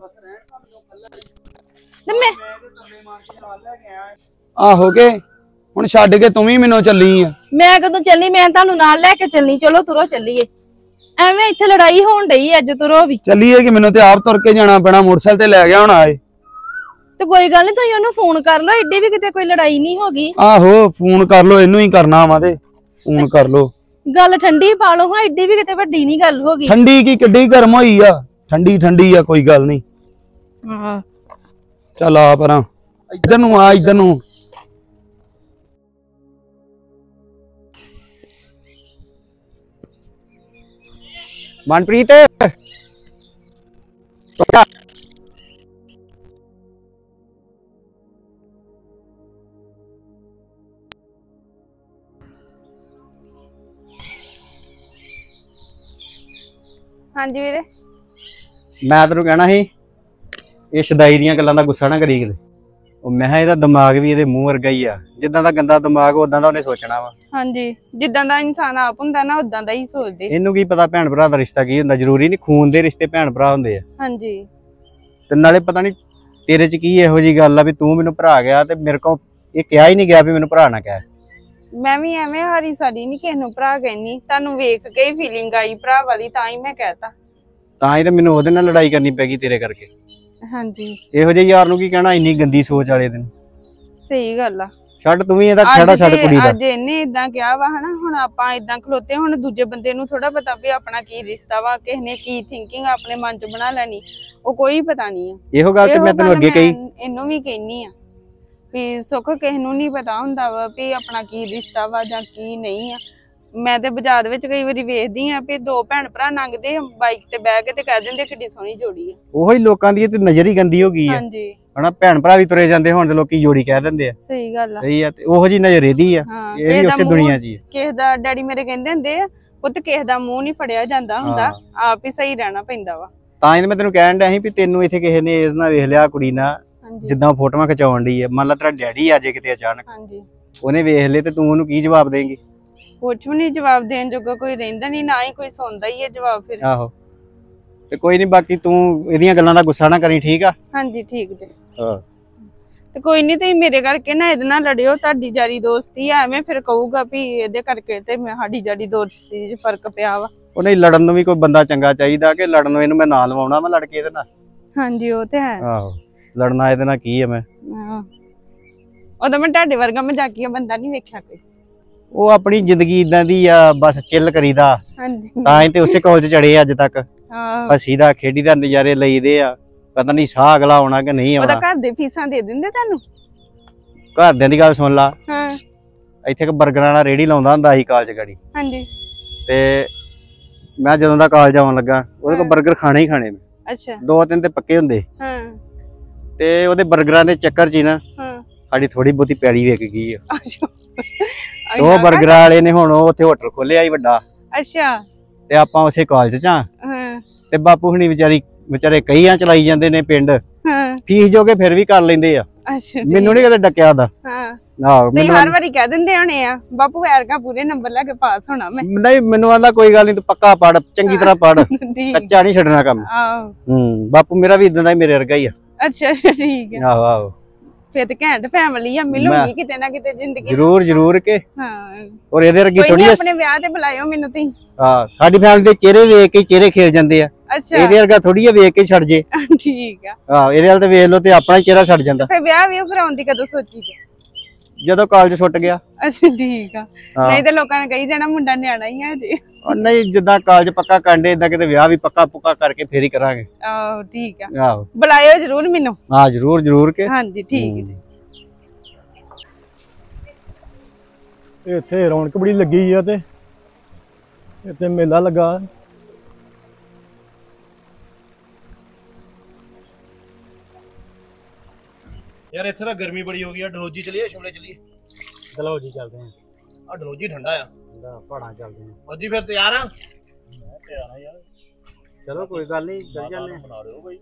ਤੇ ਮੈਂ ਆਹੋ ਕੇ ਹੁਣ ਛੱਡ ਕੇ ਤੂੰ ਵੀ ਮੈਨੂੰ ਚੱਲੀ ਆ। ਮੈਂ ਕਦੋਂ ਚੱਲੀ, ਮੈਂ ਤੁਹਾਨੂੰ ਨਾਲ ਲੈ ਕੇ ਚੱਲਣੀ। ਚਲੋ ਤੁਰੋ ਚੱਲੀਏ, ਐਵੇਂ ਇੱਥੇ ਲੜਾਈ ਹੋਣ ਡਈ ਅੱਜ, ਤੁਰੋ ਵੀ। ਚੱਲੀਏ ਕਿ ਮੈਨੂੰ ਤੇ ਆਪ ਤੁਰ ਕੇ ਜਾਣਾ ਪੈਣਾ, ਮੋਟਰਸਾਈਕਲ ਤੇ ਲੈ ਗਿਆ ਹੁਣ ਆਏ। ਤੇ ਕੋਈ ਗੱਲ ਨਹੀਂ, ਤੁਸੀਂ ਉਹਨੂੰ ਫੋਨ ਕਰ ਲਓ, ਏਡੀ ਵੀ ਕਿਤੇ ਕੋਈ ਲੜਾਈ ਨਹੀਂ ਹੋ ਗਈ। ਆਹੋ ਫੋਨ ਕਰ ਲੋ, ਇਹਨੂੰ ਹੀ ਕਰਨਾ ਵਾ ਤੇ ਫੋਨ ਕਰ ਲੋ। ਗੱਲ ਠੰਡੀ ਪਾ ਲਓ ਹਾਂ, ਏਡੀ ਵੀ ਕਿਤੇ ਵੱਡੀ ਨਹੀਂ ਗੱਲ ਹੋ ਗਈ। ਠੰਡੀ ਕੀ ਕਿੱਡੀ ਗਰਮ ਹੋਈ ਆ, ਠੰਡੀ ਠੰਡੀ ਆ, ਕੋਈ ਗੱਲ ਨਹੀਂ। ਹਾਂ ਚੱਲ ਆ ਪਰਾਂ, ਇੱਧਰ ਨੂੰ ਆ, ਇੱਧਰ ਨੂੰ। ਮਨਪ੍ਰੀਤ ਹਾਂਜੀ ਵੀਰੇ। ਮੈਂ ਤੈਨੂੰ ਕਹਿਣਾ ਸੀ ਇਹ ਸ਼ਦਾਈ ਦੀਆਂ ਗੱਲਾਂ ਦਾ ਗੁੱਸਾ ਨਾ ਕਰੀ ਕਿਤੇ। ਉਹ ਮੈਂ ਕਿਹਾ ਇਹਦਾ ਦਿਮਾਗ ਵੀ ਇਹਦੇ ਮੂੰਹ ਵਰਗਾ ਹੀ ਆ, ਜਿੱਦਾਂ ਦਾ ਗੰਦਾ ਦਿਮਾਗ ਉਦਾਂ ਦਾ ਉਹਨੇ ਸੋਚਣਾ ਵਾ। ਹਾਂਜੀ, ਜਿੱਦਾਂ ਦਾ ਇਨਸਾਨ ਆਪ ਹੁੰਦਾ ਨਾ ਉਦਾਂ ਦਾ ਹੀ ਸੋਚਦੇ। ਇਹਨੂੰ ਕੀ ਪਤਾ ਭੈਣ ਭਰਾ ਦਾ ਰਿਸ਼ਤਾ ਕੀ ਹੁੰਦਾ, ਜ਼ਰੂਰੀ ਨਹੀਂ ਖੂਨ ਦੇ ਰਿਸ਼ਤੇ ਭੈਣ ਭਰਾ ਹੁੰਦੇ ਆ। ਹਾਂਜੀ ਤੇ ਨਾਲੇ ਪਤਾ ਨਹੀਂ ਤੇਰੇ ਚ ਕੀ ਇਹੋ ਜੀ ਗੱਲ ਆ ਵੀ ਤੂੰ ਮੈਨੂੰ ਭਰਾ ਗਿਆ ਤੇ ਮੇਰੇ ਕੋਲ ਇਹ ਕਿਹਾ ਹੀ ਨਹੀਂ ਗਿਆ ਵੀ ਮੈਨੂੰ ਭਰਾ ਨਾ ਕਹਿ। ਮੈਂ ਵੀ ਐਵੇਂ ਹਾਰੀ ਸਾਰੀ ਨਹੀਂ ਕਿਸੇ ਨੂੰ ਭਰਾ ਕਹਿਨੀ, ਤੁਹਾਨੂੰ ਵੇਖ ਕੇ ਹੀ ਫੀਲਿੰਗ ਆਈ ਭਰਾ ਵਾਲੀ, ਤਾਂ ਹੀ ਮੈਂ ਕਹਿਤਾ। ਤਾਂ ਹੀ ਤੇ ਮੈਨੂੰ ਉਹਦੇ ਨਾਲ ਲੜਾਈ ਕਰਨੀ ਪੈ ਗਈ ਤੇਰੇ ਕਰਕੇ। ਹਾਂਜੀ ਇਹੋ ਜਿਹੇ ਯਾਰ ਨੂੰ ਕੀ ਕਹਿਣਾ, ਇੰਨੀ ਗੰਦੀ ਸੋਚ ਵਾਲੇ ਦਿਨ। ਸਹੀ ਗੱਲ ਆ। ਛੱਡ ਤੂੰ ਵੀ ਇਹਦਾ ਖੜਾ ਛੱਡ ਕੁੜੀ ਦਾ। ਅੱਜ ਇਹਨੇ ਇਦਾਂ ਕਿਹਾ ਵਾ ਹਨਾ, ਹੁਣ ਆਪਾਂ ਇਦਾਂ ਖਲੋਤੇ, ਹੁਣ ਦੂਜੇ ਬੰਦੇ ਨੂੰ ਥੋੜਾ ਪਤਾ ਵੀ ਆਪਣਾ ਕੀ ਰਿਸ਼ਤਾ ਵਾ, ਕਿਸੇ ਨੇ ਕੀ ਥਿੰਕਿੰਗ ਆਪਣੇ ਮਨ ਚ ਬਣਾ ਲੈਣੀ, ਉਹ ਕੋਈ ਪਤਾ ਨਹੀਂ ਆ। ਇਹੋ ਗੱਲ ਤੇ ਮੈਂ ਤੈਨੂੰ ਅੱਗੇ ਕਹੀ, ਇਹਨੂੰ ਵੀ ਕਹਿਨੀ ਆ ਵੀ ਸੁੱਖ ਕਿਸੇ ਨੂੰ ਨਹੀਂ ਪਤਾ ਹੁੰਦਾ ਵਾ ਵੀ ਆਪਣਾ ਕੀ ਰਿਸ਼ਤਾ ਵਾ ਜਾਂ ਕੀ ਨਹੀਂ ਆ। ਮੈਂ ਤੇ ਬਾਜ਼ਾਰ ਵਿੱਚ ਕਈ ਵਾਰੀ ਵੇਖਦੀ ਆ ਵੀ ਦੋ ਭੈਣ ਭਰਾ ਲੰਘਦੇ ਬਾਈਕ ਤੇ ਬਹਿ ਕੇ ਤੇ ਕਹਿ ਦਿੰਦੇ ਕਿੱਡੀ ਸੋਹਣੀ ਜੋੜੀ ਆ। ਉਹੀ ਲੋਕਾਂ ਦੀ ਤੇ ਨਜ਼ਰ ਹੀ ਗੰਦੀ ਹੋ ਗਈ ਆ। ਹਾਂਜੀ ਹਨਾ, ਭੈਣ ਭਰਾ ਵੀ ਤੁਰੇ ਜਾਂਦੇ ਹੁਣ ਤੇ ਲੋਕੀ ਜੋੜੀ ਕਹਿ ਦਿੰਦੇ ਆ। ਸਹੀ ਗੱਲ ਆ। ਸਹੀ ਆ, ਤੇ ਉਹੋ ਜੀ ਨਜ਼ਰ ਇਹਦੀ ਆ, ਇਹ ਵੀ ਉਸੇ ਦੁਨੀਆ 'ਚ ਹੀ ਆ। ਕਿਸੇ ਦਾ ਡੈਡੀ ਮੇਰੇ ਕਹਿੰਦੇ ਹੁੰਦੇ ਆ ਪੁੱਤ ਕਿਸੇ ਦਾ ਮੂੰਹ ਨਹੀਂ ਫੜਿਆ ਜਾਂਦਾ ਹੁੰਦਾ, ਆਪ ਹੀ ਸਹੀ ਰਹਿਣਾ ਪੈਂਦਾ ਵਾ। ਤਾਂ ਹੀ ਮੈਂ ਤੈਨੂੰ ਕਹਿਣ ਡਿਆ ਸੀ ਵੀ ਤੈਨੂੰ ਇੱਥੇ ਕਿਸੇ ਨੇ ਇਹਦੇ ਨਾਲ ਵੇਖ ਲਿਆ ਕੁੜੀ ਨਾਲ, ਜਿੱਦਾਂ ਫੋਟੋਆਂ ਖਿਚਾਉਣ ਡਈ ਆ। ਮੰਨ ਲਾ ਤੇਰਾ ਡੈਡੀ ਆ ਜੇ ਕਿਤੇ ਅਚਾਨਕ, ਹਾਂਜੀ ਉਹਨੇ ਵੇਖ ਲਏ ਤੇ ਤੂੰ ਉਹਨੂੰ ਕੀ ਜਵਾਬ ਦੇਂਗੀ? ਕੁਛ ਵੀ ਨਹੀਂ ਜਵਾਬ ਦੇਣ ਜੋਗਾ ਕੋਈ ਰਹਿੰਦਾ ਨਹੀਂ, ਨਾ ਹੀ ਕੋਈ ਸੁਣਦਾ ਹੀ ਹੈ ਜਵਾਬ ਫਿਰ। ਆਹੋ ਤੇ ਕੋਈ ਨਹੀਂ, ਬਾਕੀ ਤੂੰ ਇਹਦੀਆਂ ਗੱਲਾਂ ਦਾ ਗੁੱਸਾ ਨਾ ਕਰੀ, ਠੀਕ ਆ? ਹਾਂਜੀ ਠੀਕ ਜੀ। ਹਾਂ ਤੇ ਕੋਈ ਨਹੀਂ, ਤੁਸੀਂ ਮੇਰੇ ਕਰਕੇ ਨਾ ਇਹਦੇ ਨਾਲ ਲੜਿਓ, ਤੁਹਾਡੀ ਯਾਰੀ ਦੋਸਤੀ ਆ, ਐਵੇਂ ਫਿਰ ਕਹੂਗਾ ਵੀ ਇਹਦੇ ਕਰਕੇ ਤੇ ਮੈਂ ਸਾਡੀ ਯਾਰੀ ਦੋਸਤੀ 'ਚ ਫਰਕ ਪਿਆ ਵਾ। ਉਹ ਨਹੀਂ, ਲੜਨ ਨੂੰ ਵੀ ਕੋਈ ਬੰਦਾ ਚੰਗਾ ਚਾਹੀਦਾ ਕਿ ਲੜਨ ਨੂੰ ਇਹਨੂੰ ਮੈਂ ਨਾਲ ਲਵਾਉਣਾ, ਮੈਂ ਲੜ ਕੇ ਇਹਦੇ ਨਾਲ? ਹਾਂਜੀ ਉਹ ਤੇ ਹੈ। ਆਹੋ, ਲੜਨਾ ਇਹਦੇ ਨਾਲ ਕੀ ਆ ਮੈਂ? ਉਦੋਂ ਮੈਂ ਤੁਹਾਡੇ ਵਰਗਾ ਮਜ਼ਾਕੀਆ ਬੰਦਾ ਨਹੀਂ ਵੇਖਿਆ ਕੋਈ। ਉਹ ਆਪਣੀ ਜ਼ਿੰਦਗੀ ਇਦਾਂ ਦੀ ਆ, ਬਸ ਚਿੱਲ ਕਰੀਦਾ। ਹਾਂਜੀ ਤਾਂ ਹੀ ਤੇ ਉਸੇ ਕਾਲਜ ਚੜੇ ਅੱਜ ਤੱਕ, ਹਾਂ। ਹੱਸੀ ਦਾ ਖੇਡੀ ਦਾ ਨਜ਼ਾਰੇ ਲਈਦੇ ਆ। ਪਤਾ ਨਹੀਂ ਸਾਹ ਅਗਲਾ ਆਉਣਾ ਕਿ ਨਹੀਂ ਉਹਦਾ ਆਉਣਾ। ਘਰ ਦੇ ਫੀਸਾਂ ਦੇ ਦਿੰਦੇ ਤੁਹਾਨੂੰ? ਘਰਦਿਆਂ ਦੀ ਗੱਲ ਸੁਣ ਲਾ, ਹਾਂ ਇੱਥੇ ਇੱਕ ਬਰਗਰਾਂ ਵਾਲਾ ਰੇਹੜੀ ਲਾਉਂਦਾ ਹੁੰਦਾ ਸੀ ਕਾਲਜ ਗਾੜੀ, ਹਾਂਜੀ। ਤੇ ਮੈਂ ਜਦੋਂ ਦਾ ਕਾਲਜ ਆਉਣ ਲੱਗਾ ਉਹਦੇ ਕੋਲ ਬਰਗਰ ਖਾਣੇ ਹੀ ਖਾਣੇ ਨੇ। ਅੱਛਾ। ਦੋ ਤਿੰਨ ਤੇ ਪੱਕੇ ਹੁੰਦੇ, ਹਾਂ ਤੇ ਉਹਦੇ ਬਰਗਰਾਂ ਦੇ ਚੱਕਰ 'ਚ ਹੀ ਨਾ ਹਾਂ ਸਾਡੀ ਥੋੜੀ ਬਹੁਤੀ ਪੈਲੀ ਵਿਕ ਗਈ ਆ। ਅੱਛਾ। ਉਹ ਬਰਗਰਾਂ ਵਾਲੇ ਨੇ ਹੁਣ ਉੱਥੇ ਹੋਟਲ ਖੋਲਿਆ ਹੀ ਵੱਡਾ, ਅੱਛਾ। ਤੇ ਆਪਾਂ ਉਸੇ ਕਾਲਜ 'ਚ ਆ। ਹਾਂ ਤੇ ਬਾਪੂ ਹੁਣੀ ਵਿਚਾਰੀ ਵਿਚਾਰੇ ਕਈਆਂ ਚਲਾਈ ਜਾਂਦੇ ਨੇ ਪਿੰਡ, ਹਾਂ ਫੀਸ ਜੋਗੇ ਫਿਰ ਵੀ ਕਰ ਲੈਂਦੇ ਆ। ਅੱਛਾ। ਮੈਨੂੰ ਨੀ ਕਦੇ ਡੱਕਿਆ ਦਾ। ਹਾਂ ਆਹੋ, ਤੇ ਹਰ ਵਾਰੀ ਕਹਿ ਦਿੰਦੇ ਹੋਣੇ ਆ ਬਾਪੂ ਐਰਕਾ ਪੂਰੇ ਨੰਬਰ ਲੈ ਕੇ ਪਾਸ ਹੋਣਾ ਮੈਂ। ਨਹੀਂ, ਮੈਨੂੰ ਆਂਦਾ ਕੋਈ ਗੱਲ ਨਹੀਂ, ਤੂੰ ਪੱਕਾ ਪੜ, ਚੰਗੀ ਤਰ੍ਹਾਂ ਪੜ, ਕੱਚਾ ਨਹੀਂ ਛੱਡਣਾ ਕੰਮ। ਆਹੋ। ਹੂੰ, ਬਾਪੂ ਮੇਰਾ ਵੀ ਇਦਾਂ ਦਾ ਹੀ, ਮੇਰੇ ਵਰਗਾ ਹੀ ਆ। ਅੱਛਾ ਅੱਛਾ ਠੀਕ ਹੈ। ਆਹੋ ਆਹੋ, ਫਿਰ ਤੇ ਘੈਂਟ ਫੈਮਿਲੀ ਆ, ਮਿਲੂਗੀ ਕਿਤੇ ਨਾ ਕਿਤੇ ਜ਼ਿੰਦਗੀ। ਜਰੂਰ ਜਰੂਰ ਕੇ। ਹਾਂ ਔਰ ਇਹਦੇ ਵਰਗੀ ਕੋਈ ਥੋੜੀ ਨਹੀਂ, ਆਪਣੇ ਵਿਆਹ ਤੇ ਬੁਲਾਇਓ ਮੈਨੂੰ ਤੁਸੀਂ। ਹਾਂ, ਸਾਡੀ ਫੈਮਿਲੀ ਦੇ ਚਿਹਰੇ ਵੇਖ ਕੇ ਚਿਹਰੇ ਖੇਲ ਜਾਂਦੇ ਆ। ਅੱਛਾ ਇਹਦੇ ਵਰਗਾ ਥੋੜੀ ਆ ਵੇਖ ਕੇ ਛੱਡ ਜੇ। ਠੀਕ ਆ। ਹਾਂ, ਇਹਦੇ ਵੱਲ ਤੇ ਵੇਖ ਲਓ ਤੇ ਆਪਣਾ ਹੀ ਚਿਹਰਾ ਛੱਡ ਜਾਂਦਾ। ਫਿਰ ਵਿਆਹ ਵੀ ਕਰਾਉਣ ਦੀ ਕਦੋਂ ਸੋਚੀ ਜੇ? ਜਦੋਂ ਕਾਲਜ ਛੁੱਟ ਗਿਆ। ਅੱਛਾ ਠੀਕ ਆ। ਨਹੀਂ ਤੇ ਲੋਕਾਂ ਨੇ ਕਹੀ ਜਾਣਾ ਮੁੰਡਾ ਨਿਆਣਾ ਹੀ ਆ ਜੀ। ਉਹ ਨਹੀਂ, ਜਿੱਦਾਂ ਕਾਲਜ ਪੱਕਾ ਕਾਂਡੇ ਇਦਾਂ ਕਿਤੇ ਵਿਆਹ ਵੀ ਪੱਕਾ ਪੁੱਕਾ ਕਰਕੇ ਫੇਰ ਹੀ ਕਰਾਂਗੇ। ਆਹੋ ਠੀਕ ਆ। ਆਹੋ, ਬੁਲਾਇਓ ਜਰੂਰ ਮੈਨੂੰ। ਹਾਂ ਜਰੂਰ ਜਰੂਰ ਕੇ। ਹਾਂਜੀ ਠੀਕ ਹੈ ਜੀ। ਇੱਥੇ ਰੌਣਕ ਬੜੀ ਲੱਗੀ ਆ, ਤੇ ਇੱਥੇ ਮੇਲਾ ਲੱਗਾ। यार इत्थे तो गर्मी बड़ी हो गई है। डलहौजी चलिए, शिमले चलिए? डलहौजी चलते हैं। आ डलहौजी ठंडा है, पहाड़ा चलते हैं। फौजी फिर तैयार है? चलो कोई गल नहीं, चल जाने हैं।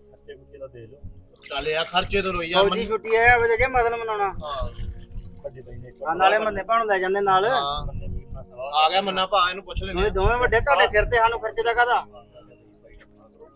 चल यार, खर्चे तो रोई यार। छुट्टी है वे जे मतलब मनाना। हां नाले मन्ने भाणू ले जांदे नाल। आ गया मन्ना भा, इनु पुछ लेने। दोवें दोवें ਵੱਡੇ ਤੁਹਾਡੇ ਸਿਰ ਤੇ ਸਾਨੂੰ ਖਰਚੇ ਦਾ ਕਾਦਾ?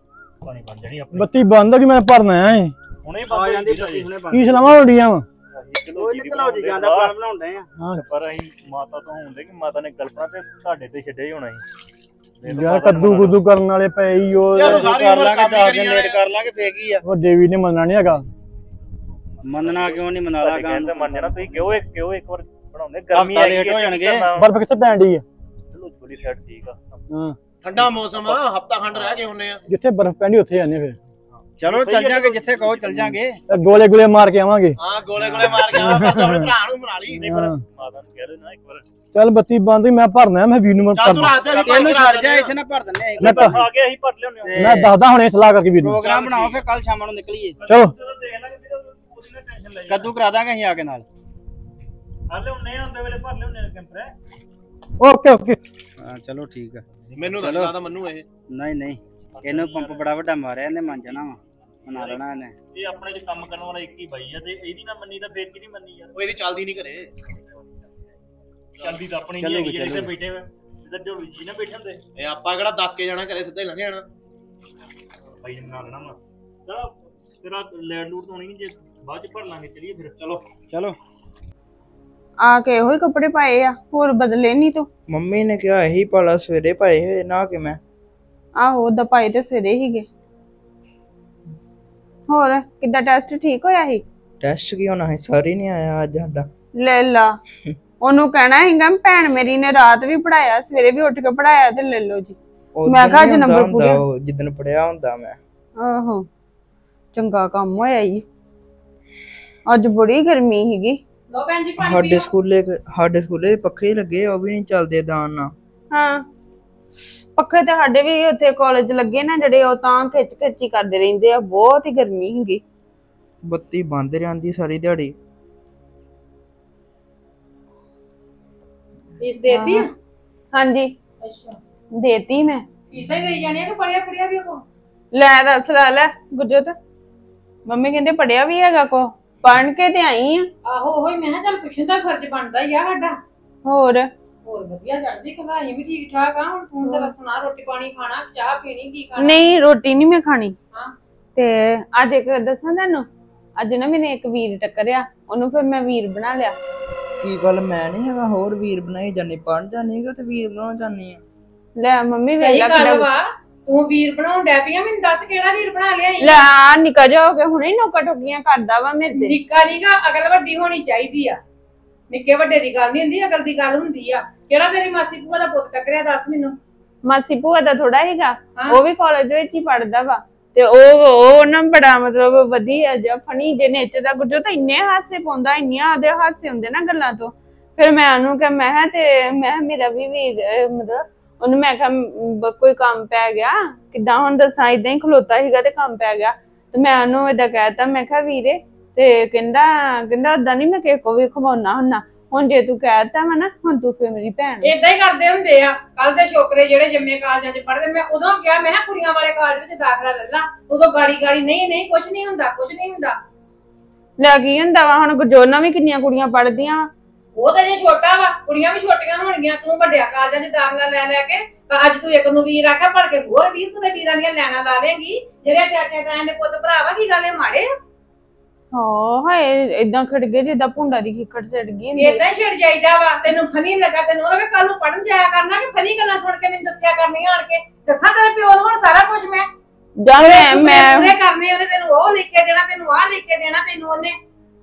ਬੱਤੀ ਬੰਦ ਆ ਕਿ ਮੈਂ ਭਰਨਾ ਹੈ। ਹੁਣੇ ਆ ਜਾਂਦੀ ਬੱਤੀ ਹੁਣੇ ਬੰਦ। ਕੀ ਸਲਾਮਾਂ ਹੁੰਦੀਆਂ ਵਾ? ਕੋਈ ਨਹੀਂ ਤਲਾਉ ਜੀ ਜਾਂਦਾ ਪਲਾਨ ਬਣਾਉਣ ਡਏ ਆ। ਹਾਂ ਪਰ ਅਸੀਂ ਮਾਤਾ ਤੋਂ ਹੁੰਦੇ ਕਿ ਮਾਤਾ ਨੇ ਕਲਪਨਾ ਤੇ ਤੁਹਾਡੇ ਤੇ ਛੱਡਿਆ ਹੀ ਹੋਣਾ ਸੀ। ਯਾਰ ਕੱਦੂ ਕੁੱਦੂ ਕਰਨ ਵਾਲੇ ਪਏ ਹੀ ਉਹ ਯਾਰ ਸਾਰੀ ਕਰ ਉਮਰ ਲਾਂਗੇ ਕੰਮ ਦਸ ਕਰੀ ਦਿਨ ਜਾਣਾ ਲੇਟ ਕਰ ਲਾਂਗੇ ਫੇਕ ਹੀ ਆ। ਉਹ ਦੇਵੀ ਨੇ ਮੰਨਣਾ ਨਹੀਂ ਹੈਗਾ। ਮੰਨਣਾ ਕਿਉਂ ਨਹੀਂ ਮਨਾ ਲਾ ਤੁਹਾਡੇ ਕੰਮ ਕਹਿੰਦੇ ਮੰਨ ਜਾਣਾ ਤੁਸੀਂ ਕਿਉਂ ਇੱਕ ਕਿਉਂ ਇੱਕ ਵਾਰ ਬਣਾਉਂਦੇ ਗਰਮੀ ਹਫ਼ਤਾ ਹੈਗੀ ਲੇਟ ਹੋ ਹੈ, ਜਾਣਗੇ। ਕਰਨਾ। ਬਰਫ਼ ਕਿੱਥੇ ਪੈਣ ਡਈ ਆ? ਚਲੋ ਥੋੜੀ ਸਾਈਡ ਠੀਕ ਆ। ਹਾਂ ਠੰਡਾ ਮੌਸਮ ਆ ਹਫਤਾ ਖੰਡ ਰਹਿ ਕੇ ਹੁੰਨੇ ਆ। ਜਿੱਥੇ ਬਰਫ਼ ਪੈਂਦੀ ਉੱਥੇ ਜਾਂਦੇ ਫਿਰ। ਚਲੋ ਚੱਲ ਜਾਾਂਗੇ ਜਿੱਥੇ ਕਹੋ ਚੱਲ ਜਾਾਂਗੇ। ਤੇ ਗੋਲੇ ਗੋਲੇ ਮਾਰ ਕੇ ਆਵਾਂਗੇ। ਹਾਂ ਗੋਲੇ ਗੋਲੇ ਮਾਰ ਕੇ ਆ ਪਰ ਆਪਣੇ ਭਰਾ ਨੂੰ ਬਣਾ ਲਈ। ਨਹੀਂ ਪਰ ਹਾਂ। ਮਾਤਾ ਨੂੰ ਕਹਿ ਦੇ ਨਾ ਇੱਕ ਵਾਰ। ਚੱਲ ਬੱਤੀ ਬੰਦ ਹੀ ਮੈਂ ਭਰਨਾ ਮੈਂ ਵੀਰ ਨੂੰ ਚੱਲ ਤੂੰ ਕਰਨਾ। ਰਾਤ ਦੇ ਅਸੀਂ ਇਹਨੂੰ ਛੱਡ ਜਾ ਇੱਥੇ ਨਾ ਭਰ ਦਿੰਨੇ ਮੈਂ ਬਸ ਆ ਕੇ ਅਸੀਂ ਭਰ ਲਿਆਉਂਦੇ ਮੈਂ ਦੱਸਦਾ ਹੁਣੇ ਸਲਾਹ ਕਰਕੇ ਵੀਰ ਨੂੰ। ਪ੍ਰੋਗਰਾਮ ਬਣਾਓ ਫਿਰ ਕੱਲ ਸ਼ਾਮ ਨੂੰ ਨਿਕਲੀਏ। ਚਲੋ ਦੇਖ ਲਾਂਗੇ ਫਿਰ ਉਹਦੀ ਨਾ ਟੈਨਸ਼ਨ ਲੈ ਕੱਦੂ ਕਰਾ ਦਾਂਗੇ ਅਸੀਂ ਆ ਕੇ ਨਾਲ। ਹਾਲੇ ਹੁੰਨੇ ਹੁੰਦੇ ਵੇਲੇ ਭਰ ਲਿਆਉਂਦੇ ਕੈਂਪਰ। Okay okay. ਹਾਂ ਚਲੋ ਠੀਕ ਆ। ਮੈਨੂੰ ਤਾਂ ਲੱਗਦਾ ਮੰਨੂ ਇਹ ਨਹੀਂ ਨਹੀਂ ਇਹਨੂੰ ਪੰਪ ਬੜਾ ਵੱਡਾ ਮਾਰਿਆ ਇਹਨੇ ਮੰਨ ਜਾਣਾ ਵਾ ਬਣਾ ਲੈਣਾ ਇਹਨੇ। ਇਹ ਆਪਣੇ ਚ ਕੰਮ ਕਰਨ ਵਾਲਾ ਇੱਕ ਹੀ ਬਾਈ ਆ ਤੇ ਇਹਦੀ ਨਾ ਮੰਨੀ ਤਾਂ ਫੇਰ ਕਿਹਦੀ ਮੰਨੀ ਯਾਰ। ਉਹ ਇਹਦੀ ਚੱਲਦੀ ਨਹੀਂ ਘਰੇ। ਚੱਲਦੀ ਤਾਂ ਆਪਣੀ ਚੱਲੂਗੀ, ਨਹੀਂ ਹੈਗੀ ਜਿਹੜੇ ਚੱਲੂਗੀ। ਬੈਠੇ ਹੋਏ ਜਿੱਧਰ ਝੋਲੀ ਜੀ ਨਾ ਬੈਠੇ ਹੁੰਦੇ ਇਹ ਆਪਾਂ ਕਿਹੜਾ ਦੱਸ ਕੇ ਜਾਣਾ ਘਰੇ ਸਿੱਧਾ ਹੀ ਲੰਘ ਜਾਣਾ। ਬਾਈ ਨੇ ਬਣਾ ਲੈਣਾ ਵਾ। ਚਲੋ ਤੇਰਾ ਲੈਂਡ ਲੂਟ ਹੋਣੀ ਨਹੀਂ ਜੇ ਬਾਅਦ ਚ ਭਰ ਲਾਂਗੇ ਚਲੀਏ ਫਿਰ। ਚਲੋ ਚਲੋ ਆ ਕੇ ਇਹੋ ਹੀ ਕੱਪੜੇ ਪਾਏ ਆ, ਹੋਰ ਬਦਲੇ ਨਹੀਂ ਤੂੰ? ਮੰਮੀ ਨੇ ਕਿਹਾ ਇਹੀ ਪਾਲਾ ਸਵੇਰੇ ਪਾਏ ਹੋਏ ਨਾ ਕਿ ਮੈਂ। ਆਹੋ ਓਦਾਂ ਪਾਏ ਤੇ ਸਵੇਰੇ ਹੀਗੇ। ਹੋਰ ਕਿੱਦਾਂ ਟੈਸਟ ਠੀਕ ਹੋਇਆ ਸੀ? ਟੈਸਟ ਕੀ ਹੋਣਾ ਹੈ, ਸਾਰੀ ਨਹੀਂ ਆਇਆ ਅੱਜ ਸਾਡਾ। ਲੈ ਲਾ ਉਹਨੂੰ ਕਹਿਣਾ ਹੈਗਾ ਭੈਣ ਮੇਰੀ ਨੇ ਰਾਤ ਵੀ ਪੜਾਇਆ ਸਵੇਰੇ ਵੀ ਉੱਠ ਕੇ ਪੜਾਇਆ ਤੇ ਲੈ ਲਓ ਜੀ। ਮੈਂ ਕਿਹਾ ਅੱਜ ਨੰਬਰ ਪੂਰੇ ਜਿੱਦਣ ਪੜਿਆ ਹੁੰਦਾ ਮੈਂ। ਆਹੋ ਚੰਗਾ ਕੰਮ ਹੋਇਆ ਈ। ਅੱਜ ਬੜੀ ਗਰਮੀ ਸੀਗੀ। ਲੋ ਭੈਣ ਜੀ ਪਾਣੀ ਸਾਡੇ ਸਕੂਲੇ ਸਾਡੇ ਸਕੂਲੇ ਪੱਖੇ ਲੱਗੇ ਉਹ ਵੀ ਨਹੀਂ ਚੱਲਦੇ ਦਾਨ ਨਾਲ। ਹਾਂ ਪੱਖੇ ਤੇ ਸਾਡੇ ਵੀ ਉੱਥੇ ਕਾਲਜ ਲੱਗੇ ਨਾ ਜਿਹੜੇ ਉਹ ਤਾਂ ਖਿੱਚ ਖਿੱਚੀ ਕਰਦੇ ਰਹਿੰਦੇ ਆ, ਬਹੁਤ ਹੀ ਗਰਮੀ ਸੀਗੀ। ਬੱਤੀ ਬੰਦ ਰਹਿੰਦੀ ਸਾਰੀ ਦਿਹਾੜੀ। ਫੀਸ ਦੇਤੀ ਆ? ਹਾਂਜੀ ਅੱਛਾ ਦੇਤੀ ਮੈਂ। ਫੀਸਾਂ ਹੀ ਦੇਈ ਜਾਣੀਆਂ ਕਿ ਪੜਿਆ ਪੜਿਆ ਵੀ ਕੋ? ਲੈ ਦੱਸ ਲੈ ਲੈ ਗੁਰਜੋਤ ਮੰਮੀ ਕਹਿੰਦੇ ਪੜਿਆ ਵੀ ਹੈਗਾ ਕੋ, ਪੜ੍ਹ ਕੇ ਤੇ ਆਈ ਆ। ਆਹੋ ਉਹੀ ਮੈਂ ਕਿਹਾ ਚੱਲ ਪੁੱਛਣ ਦਾ ਫਰਜ਼ ਬਣਦਾ ਹੀ ਆ ਸਾਡਾ। ਹੋਰ ਹੋਰ ਵਧੀਆ ਚੜਦੀ ਕਲਾਈ ਵੀ ਠੀਕ ਠਾਕ ਆ। ਹੁਣ ਤੂੰ ਤਾਂ ਸੁਣਾ ਰੋਟੀ ਪਾਣੀ ਖਾਣਾ, ਚਾਹ ਪੀਣੀ, ਕੀ ਖਾਣਾ? ਨਹੀਂ ਰੋਟੀ ਨਹੀਂ ਮੈਂ ਖਾਣੀ। ਹਾਂ ਤੇ ਅੱਜ ਇੱਕ ਦੱਸਾਂ ਤੁਹਾਨੂੰ, ਅੱਜ ਨਾ ਮੈਨੇ ਇੱਕ ਵੀਰ ਟੱਕਰਿਆ, ਉਹਨੂੰ ਫਿਰ ਮੈਂ ਵੀਰ ਬਣਾ ਲਿਆ। ਕੀ ਗੱਲ ਮੈਂ ਨਹੀਂ ਹੈਗਾ ਹੋਰ ਵੀਰ ਬਣਾਈ ਜਾਨੀ, ਪੜ੍ਹ ਜਾਨੀ ਕਿ ਤੇ ਵੀਰ ਬਣਾਉ ਜਾਨੀ ਆ। ਲੈ ਮੰਮੀ ਸਹੀ ਵੇਲਾ ਗੱਲ ਵਾ, ਤੂੰ ਵੀਰ ਬਣਾਉਣ ਡੈ ਪਈ ਆ। ਮੈਨੂੰ ਦੱਸ ਕਿਹੜਾ ਵੀਰ ਬਣਾ ਲਿਆ ਈ? ਲੈ ਆ ਨਿਕਾ ਜਾ ਹੋ ਕੇ ਹੁਣੇ ਨੋਕਾ ਟੋਕੀਆਂ ਕਰਦਾ ਵਾ ਮੇਰੇ ਤੇ। ਨਿੱਕਾ ਨੀਗਾ, ਅਕਲ ਵੱਡੀ ਹੋਣੀ ਚਾਹੀਦੀ ਆ। ਨਿੱਕੇ ਵੱਡੇ ਦੀ ਗੱਲ ਨਹੀਂ ਹੁੰਦੀ, ਅਕਲ ਦੀ ਗੱਲ ਹੁੰਦੀ ਆ। ਕਿਹੜਾ ਤੇਰੀ ਮਾਸੀ ਭੂਆ ਦਾ ਪੁੱਤ ਟੱਕਰਿਆ ਦੱਸ ਮੈਨੂੰ। ਮਾਸੀ ਭੂਆ ਦਾ ਥੋੜਾ ਹੈਗਾ, ਹਾਂ। ਉਹ ਵੀ ਕਾਲਜ ਵਿੱਚ ਹੀ ਪੜਦਾ ਵਾ ਤੇ ਉਹ ਉਹ ਨਾ ਬੜਾ ਮਤਲਬ ਵਧੀਆ ਜਿਹਾ ਫਨੀ ਜੇ ਨੇਚਰ ਦਾ। ਗੁੱਜੋ ਤਾਂ ਇੰਨੇ ਹਾਸੇ ਪਾਉਂਦਾ, ਇੰਨੀਆਂ ਉਹਦੇ ਹਾਸੇ ਹੁੰਦੇ ਨਾ ਗੱਲਾਂ ਤੋਂ। ਫਿਰ ਮੈਂ ਉਹਨੂੰ ਕਿਹਾ ਮੈਂ ਕਿਹਾ ਤੇ ਮੈਂ ਮੇਰਾ ਵੀ ਵੀਰ ਮਤਲਬ ਉਹਨੂੰ ਮੈਂ ਕਿਹਾ ਕੋਈ ਕੰਮ ਪੈ ਗਿਆ ਕਿੱਦਾਂ ਹੁਣ ਦੱਸਾਂ, ਏਦਾਂ ਹੀ ਖਲੋਤਾ ਸੀਗਾ ਤੇ ਕੰਮ ਪੈ ਗਿਆ ਤੇ ਮੈਂ ਉਹਨੂੰ ਏਦਾਂ ਕਹਿਤਾ ਮੈਂ ਕਿਹਾ ਵੀਰੇ ਤੇ ਕਹਿੰਦਾ ਕਹਿੰਦਾ ਓਦਾਂ ਨੀ ਮੈਂ ਕਿਸੇ ਕੋ ਵੀ ਖਵਾਉਣਾ ਹੁੰਨਾ, ਹੁਣ ਜੇ ਤੂੰ ਕਹਿਤਾ ਵਾ ਨਾ ਹੁਣ ਤੂੰ ਫਿਰ ਮੇਰੀ ਭੈਣ। ਏਦਾਂ ਹੀ ਕਰਦੇ ਹੁੰਦੇ ਆ। ਕੱਲ ਦੇ ਛੋਕਰੇ ਜਿਹੜੇ ਜੰਮੇ ਕਾਲਜਾਂ 'ਚ ਪੜ੍ਹਦੇ, ਮੈਂ ਉਦੋਂ ਕਿਹਾ ਮੈਂ ਕਿਹਾ ਕੁੜੀਆਂ ਵਾਲੇ ਕਾਲਜ ਵਿੱਚ ਦਾਖਲਾ ਲੈ ਲਾ। ਉਦੋਂ ਗਾੜੀ ਗਾੜੀ ਨਹੀਂ ਨਹੀਂ ਕੁਛ ਨਹੀਂ ਹੁੰਦਾ, ਕੁਛ ਨਹੀਂ ਹੁੰਦਾ। ਲੈ ਕੀ ਹੁੰਦਾ ਵਾ, ਹੁਣ ਗੁਰਜੋਨਾ ਵੀ ਕਿੰਨੀਆਂ ਕੁੜੀਆਂ ਪੜ੍ਹਦੀਆਂ। ਉਹ ਤਾਂ ਜੇ ਛੋਟਾ ਵਾ, ਕੁੜੀਆਂ ਵੀ ਛੋਟੀਆਂ ਹੋਣਗੀਆਂ। ਤੂੰ ਵੱਡਿਆ ਕਾਲਜਾਂ 'ਚ ਦਾਖਲਾ ਲੈ ਲੈ ਕੇ ਅੱਜ ਤੂੰ ਇੱਕ ਨੂੰ ਵੀਰ ਆਖਿਆ, ਪੜ ਕੇ ਹੋਰ ਵੀਰ ਤੂੰ ਤੇ ਵੀਰਾਂ ਦੀਆਂ ਲੈਣਾ ਲਾ ਲੇਗੀ। ਜਿਹੜੇ ਚਾਚੇ ਤਾਇਆਂ ਦੇ ਪੁੱਤ ਭਰਾ ਵਾ, ਕੀ ਗੱਲ ਇਹ ਮਾੜੇ ਆ? ਹਾਂ ਹਾਏ ਏਦਾਂ ਖੜ ਗਏ ਜਿੱਦਾਂ ਭੁੰਡਾ ਦੀ ਖਿੱਕੜ ਛਿੜ ਗਈ। ਏਦਾਂ ਹੀ ਛਿੜ ਜਾਈਦਾ ਵਾ। ਤੈਨੂੰ ਫਨੀ ਲੱਗਾ, ਤੈਨੂੰ ਉਹਦਾ ਕੱਲ ਨੂੰ ਪੜਨ ਜਾਇਆ ਕਰਨਾ ਕਿ ਫਨੀ ਗੱਲਾਂ ਸੁਣ ਕੇ ਮੈਨੂੰ ਦੱਸਿਆ ਕਰਨੀਆਂ ਆਣ ਕੇ। ਦੱਸਾਂ ਤੇਰੇ ਪਿਓ ਨੂੰ ਹੁਣ ਸਾਰਾ ਕੁਝ ਮੈਂ ਜਾਂ ਮੈਂ ਮੈਂ ਪੂਰੇ ਕਰਨੇ। ਉਹਨੇ ਤੈਨੂੰ ਉਹ ਲਿਖ ਕੇ ਦੇਣਾ, ਤੈਨੂੰ ਆਹ ਲਿਖ ਕੇ ਦੇਣਾ, ਤੈਨੂੰ ਉਹਨੇ।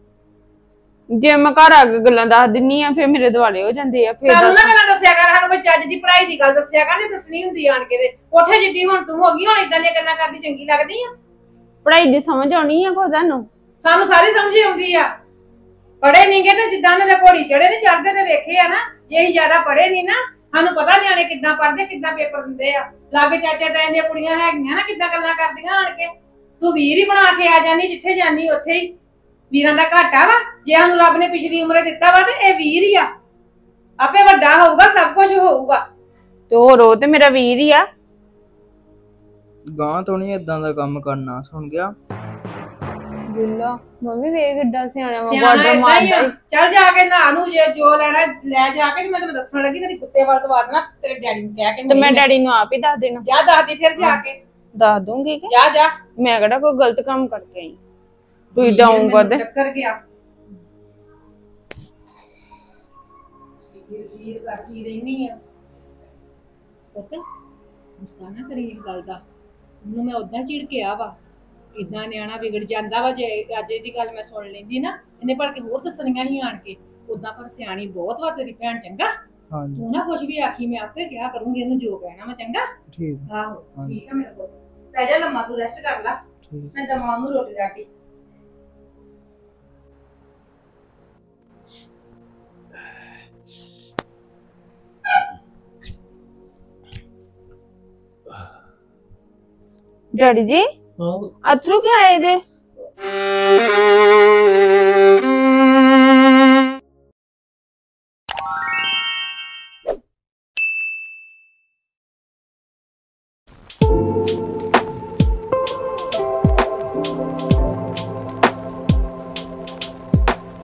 ਜੇ ਮੈਂ ਘਰ ਆ ਕੇ ਗੱਲਾਂ ਦੱਸ ਦਿੰਨੀ ਆ ਫਿਰ ਮੇਰੇ ਦੁਆਲੇ ਹੋ ਜਾਂਦੇ ਆ। ਫਿਰ ਸਾਨੂੰ ਨਾ ਗੱਲਾਂ ਦੱਸਿਆ ਕਰ, ਸਾਨੂੰ ਕੋਈ ਚੱਜ ਦੀ ਪੜ੍ਹਾਈ ਦੀ ਗੱਲ ਦੱਸਿਆ ਕਰ ਜੇ ਦੱਸਣੀ ਹੁੰਦੀ ਆਣ ਕੇ। ਤੇ ਕੋਠੇ ਜਿੱਡੀ ਹੁਣ ਤੂੰ ਹੋ ਗਈ, ਹੁਣ ਇਦਾਂ ਦੀਆਂ ਗੱਲਾਂ ਕਰਦੀ ਚੰਗੀ ਲੱਗਦੀ ਆ? ਪੜ੍ਹਾਈ ਦੀ ਸਮਝ ਆਉਣੀ ਆ ਕੋ ਤੁਹਾਨੂੰ? ਸਾਨੂੰ ਸਾਰੀ ਸਮਝ ਆਉਂਦੀ ਆ। ਪੜ੍ਹੇ ਨਹੀਂਗੇ ਤੇ ਜਿੱਦਾਂ ਉਹਨਾਂ ਦੇ ਘੋੜੀ ਚੜੇ ਨੇ ਚੜਦੇ ਤੇ ਵੇਖੇ ਆ ਨਾ। ਜੇ ਅਸੀਂ ਜ਼ਿਆਦਾ ਪੜ੍ਹੇ ਨਹੀਂ ਨਾ, ਸਾਨੂੰ ਪਤਾ ਨਿਆਣੇ ਕਿੱਦਾਂ ਪੜ੍ਹਦੇ, ਕਿੱਦਾਂ ਪੇਪਰ ਦਿੰਦੇ ਆ। ਲਾਗੇ ਚਾਚੇ ਤਾਇਆਂ ਦੀਆਂ ਕੁੜੀਆਂ ਹੈਗੀਆਂ ਨਾ, ਕਿੱਦਾਂ ਗੱਲਾਂ ਕਰਦੀਆਂ ਆਣ ਕੇ। ਤੂੰ ਵੀਰ ਹੀ ਬਣਾ ਕੇ ਆ ਜਾਨੀ, ਜਿੱਥੇ ਜਾਨੀ ਉੱਥੇ ਹੀ। ਵੀਰਾਂ ਦਾ ਘਾਟਾ ਵਾ। ਜੇ ਸਾਨੂੰ ਰੱਬ ਨੇ ਪਿਛਲੀ ਉਮਰੇ ਦਿੱਤਾ ਵਾ ਤੇ ਇਹ ਵੀਰ ਹੀ ਆ। ਆਪੇ ਵੱਡਾ ਹੋਊਗਾ, ਸਭ ਕੁਝ ਹੋਊਗਾ। ਤੇ ਹੋਰ ਉਹ ਤੇ ਮੇਰਾ ਵੀਰ ਹੀ ਆ। ਗਾਂ ਤੋਂ ਨਹੀਂ ਇਦਾਂ ਦਾ ਕੰਮ ਕਰਨਾ, ਸੁਣ ਗਿਆ? ਬਿੱਲਾ ਮੰਮੀ ਵੇਖ ਕਿੱਡਾ ਸਿਆਣਾ ਵਾ, ਸਿਆਣਾ ਬਾਰਡਰ ਏਦਾਂ ਹੀ ਮਾਰਦਾ ਆ। ਈ। ਚੱਲ ਜਾ ਕੇ ਨਹਾ ਨੂੰ, ਜੇ ਜੋ ਲੈਣਾ ਲੈ ਜਾ ਕੇ। ਮੈਂ ਤੈਨੂੰ ਦੱਸਣ ਲੱਗੀ ਤੇਰੀ ਕੁੱਤੇ ਵੱਲ ਦਵਾ ਦੇਣਾ ਤੇਰੇ ਡੈਡੀ ਨੂੰ ਕਹਿ ਕੇ। ਤੇ ਮੈਂ ਡੈਡੀ ਨੂੰ ਆਪ ਹੀ ਦੱਸ ਦੇਣਾ। ਜਾ ਦੱਸਦੀ ਫਿਰ ਜਾ ਕੇ। ਦੱਸ ਦੂੰਗੀ ਕਿ ਜਾ ਜਾ। ਮੈਂ ਕਿਹੜਾ ਕੋਈ ਗਲਤ ਕੰਮ ਕਰਕੇ ਆਈ। ਤੂੰ ਡਾਊਨ ਕਰ ਦੇ। ਟੱਕਰ ਗਿਆ। ਫੀਲ ਕਰਦੀ ਰਹਿਨੀ ਆ ਪੁੱਤ ਗੁੱਸਾ ਨਾ ਕਰੀ ਇਸ ਗੱਲ ਦਾ ਉਹਨੂੰ ਮੈਂ ਉਦਾਂ ਚਿੜ ਕਿਹਾ ਵਾ ਇਦਾਂ ਨਿਆਣਾ ਵਿਗੜ ਜਾਂਦਾ ਵਾ ਜੇ ਅੱਜ ਇਹਦੀ ਗੱਲ ਮੈਂ ਸੁਣ ਲੈਂਦੀ ਨਾ ਇਹਨੇ ਭੜ ਕੇ ਹੋਰ ਦੱਸਣੀਆਂ ਹੀ ਆਣ ਕੇ ਉਦਾਂ ਪਰ ਸਿਆਣੀ ਬਹੁਤ ਵਾ ਤੇਰੀ ਭੈਣ ਚੰਗਾ ਹਾਂਜੀ ਤੂੰ ਨਾ ਕੁਝ ਵੀ ਆਖੀ ਮੈਂ ਆਪੇ ਕਿਹਾ ਕਰੂੰਗੀ ਇਹਨੂੰ ਜੋ ਕਹਿਣਾ ਮੈਂ ਚੰਗਾ ਠੀਕ ਆਹੋ ਠੀਕ ਆ ਮੇਰੇ ਕੋਲ ਪੈ ਜਾ ਲੰਮਾ ਤੂੰ ਰੈਸਟ ਕਰ ਲੈ ਠੀਕ ਮੈਂ ਦਵਾਂ ਉਹਨੂੰ ਰੋਟੀ ਰਾਟੀ ਡੈਡੀ ਜੀ ਅਥਰੂ ਕਿਉਂ ਆਏ ਜੇ